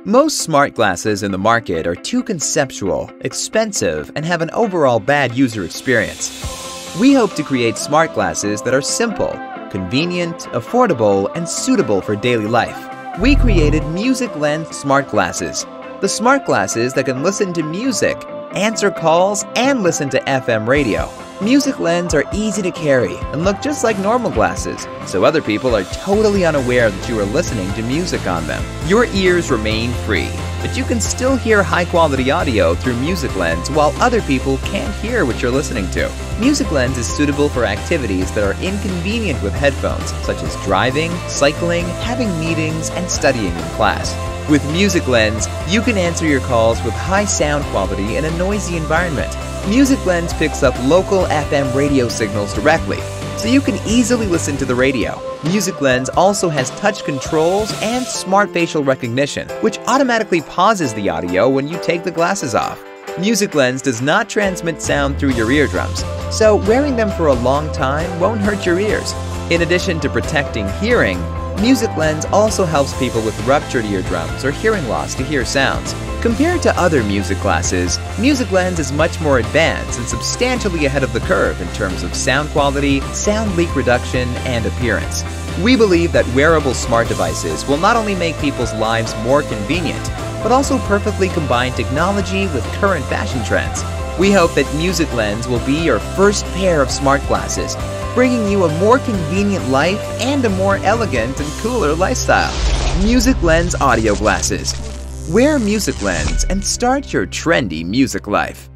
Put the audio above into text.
Most smart glasses in the market are too conceptual, expensive, and have an overall bad user experience. We hope to create smart glasses that are simple, convenient, affordable, and suitable for daily life. We created MusicLens smart glasses, the smart glasses that can listen to music, answer calls, and listen to FM radio. MusicLens are easy to carry and look just like normal glasses, so other people are totally unaware that you are listening to music on them. Your ears remain free, but you can still hear high-quality audio through MusicLens while other people can't hear what you're listening to. MusicLens is suitable for activities that are inconvenient with headphones, such as driving, cycling, having meetings, and studying in class. With MusicLens, you can answer your calls with high sound quality in a noisy environment. MusicLens picks up local FM radio signals directly, so you can easily listen to the radio. MusicLens also has touch controls and smart facial recognition, which automatically pauses the audio when you take the glasses off. MusicLens does not transmit sound through your eardrums, so wearing them for a long time won't hurt your ears. In addition to protecting hearing, MusicLens also helps people with ruptured eardrums or hearing loss to hear sounds. Compared to other music glasses, MusicLens is much more advanced and substantially ahead of the curve in terms of sound quality, sound leak reduction, and appearance. We believe that wearable smart devices will not only make people's lives more convenient, but also perfectly combine technology with current fashion trends. We hope that MusicLens will be your first pair of smart glasses, bringing you a more convenient life and a more elegant and cooler lifestyle. MusicLens audio glasses. Wear MusicLens and start your trendy music life.